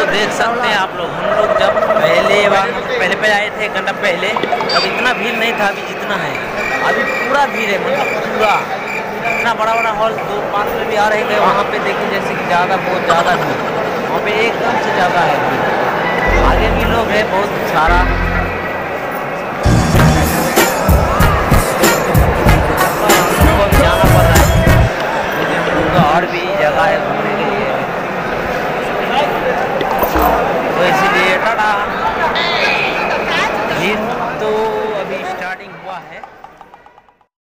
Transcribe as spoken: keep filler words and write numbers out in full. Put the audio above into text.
देख सकते हैं आप लोग, हम लोग जब पहले बार पहले पहले आए थे एक घंटा पहले, तब इतना भीड़ नहीं था, अभी जितना है अभी पूरा भीड़ है, मतलब पूरा इतना बड़ा बड़ा हॉल। दो पास में भी आ रहे थे, वहाँ पे देखिए जैसे कि ज़्यादा बहुत ज़्यादा भीड़, वहाँ पे एकदम से ज़्यादा है भीड़। आगे भी लोग हैं बहुत सारा।